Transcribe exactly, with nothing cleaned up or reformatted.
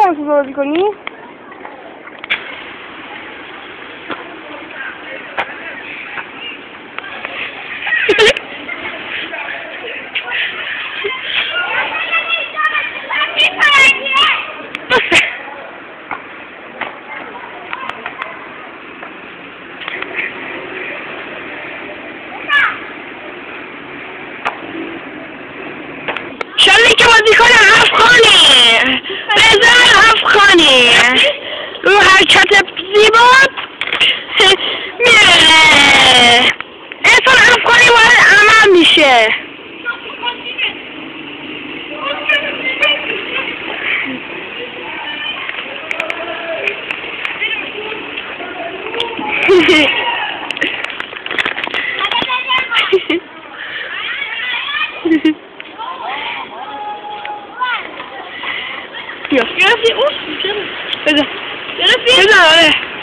نمی‌خوای بازی کنی؟ شاید که بازیکن افغانی رضا افغانی رو حرکت زیبا میره انسان افغانی باید عمل میشه. بیا گرفتی؟ اوه بزن بده گرفتی؟ بده آره